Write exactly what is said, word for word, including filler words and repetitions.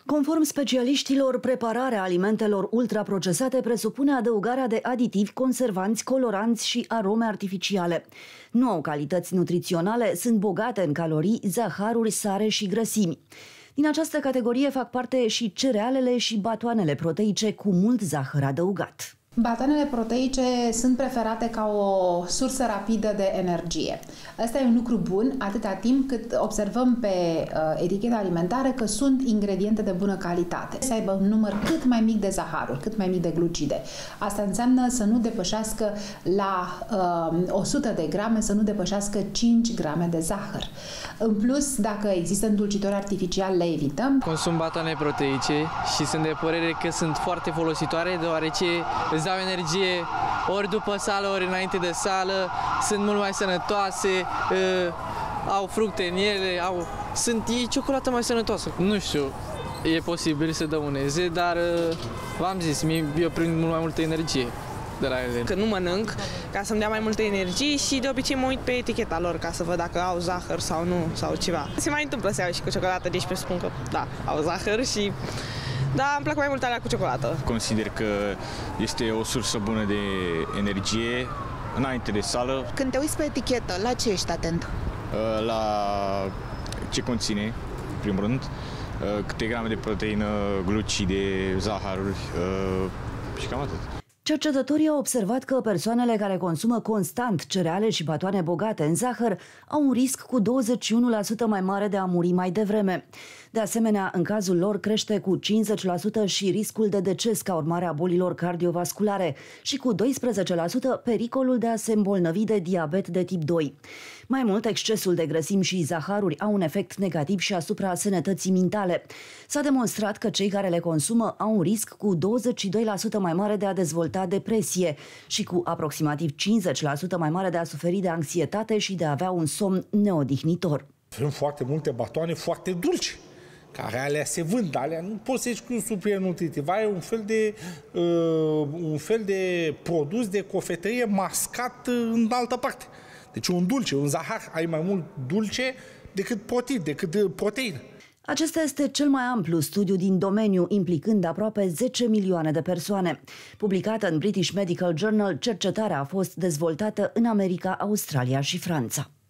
Conform specialiștilor, prepararea alimentelor ultraprocesate presupune adăugarea de aditivi, conservanți, coloranți și arome artificiale. Nu au calități nutriționale, sunt bogate în calorii, zahăruri, sare și grăsimi. Din această categorie fac parte și cerealele și batoanele proteice cu mult zahăr adăugat. Batoanele proteice sunt preferate ca o sursă rapidă de energie. Asta e un lucru bun atâta timp cât observăm pe uh, eticheta alimentară că sunt ingrediente de bună calitate. Să aibă un număr cât mai mic de zahăruri, cât mai mic de glucide. Asta înseamnă să nu depășească la uh, o sută de grame, să nu depășească cinci grame de zahăr. În plus, dacă există îndulcitori artificiali, le evităm. Consum batoane proteice și sunt de părere că sunt foarte folositoare, deoarece îți dau energie ori după sală, ori înainte de sală, sunt mult mai sănătoase, uh, au fructe în ele, au... sunt e ciocolată mai sănătoasă. Nu știu, e posibil să dăuneze, dar uh, v-am zis, eu prind mult mai multă energie de la ele. Că nu mănânc ca să-mi dea mai multă energie și de obicei mă uit pe eticheta lor ca să văd dacă au zahăr sau nu, sau ceva. Se mai întâmplă să iau și cu ciocolată, deci presupun că da, au zahăr și... Da, îmi plac mai mult alea cu ciocolată. Consider că este o sursă bună de energie înainte de sală. Când te uiți pe etichetă, la ce ești atent? La ce conține, în primul rând, câte grame de proteină, glucide, zahăruri și cam atât. Cercetătorii au observat că persoanele care consumă constant cereale și batoane bogate în zahăr au un risc cu douăzeci și unu la sută mai mare de a muri mai devreme. De asemenea, în cazul lor crește cu cincizeci la sută și riscul de deces ca urmare a bolilor cardiovasculare și cu doisprezece la sută pericolul de a se îmbolnăvi de diabet de tip doi. Mai mult, excesul de grăsimi și zahăruri au un efect negativ și asupra sănătății mintale. S-a demonstrat că cei care le consumă au un risc cu douăzeci și doi la sută mai mare de a dezvolta depresie și cu aproximativ cincizeci la sută mai mare de a suferi de anxietate și de a avea un somn neodihnitor. Avem foarte multe batoane foarte dulci, care alea se vând, alea nu poți să zici că e super nutritiv, ai un fel de, uh, un fel de produs de cofetărie mascat în altă parte. Deci un dulce, un zahăr, ai mai mult dulce decât protein, decât proteină. Acesta este cel mai amplu studiu din domeniu, implicând aproape zece milioane de persoane. Publicată în British Medical Journal, cercetarea a fost dezvoltată în America, Australia și Franța.